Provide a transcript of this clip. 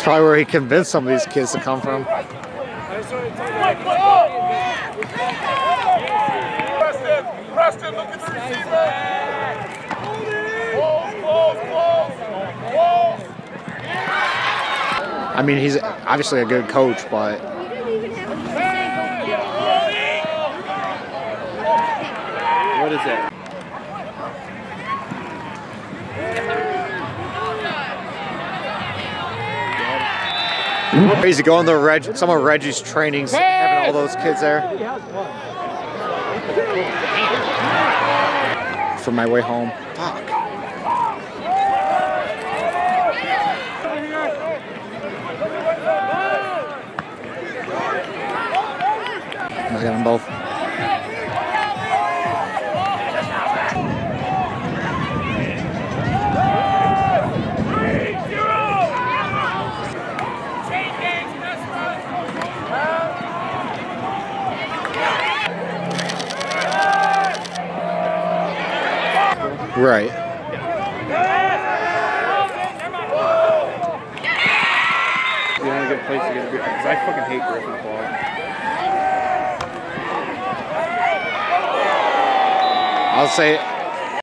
probably where he convinced some of these kids to come from. Preston, look at the receiver. I mean, he's obviously a good coach, but what is it? crazy going to some of Reggie's trainings, having all those kids there. For my way home. Fuck. I got them both. Right. The only good place to get a beer, because I fucking hate Griffin Ball. I'll say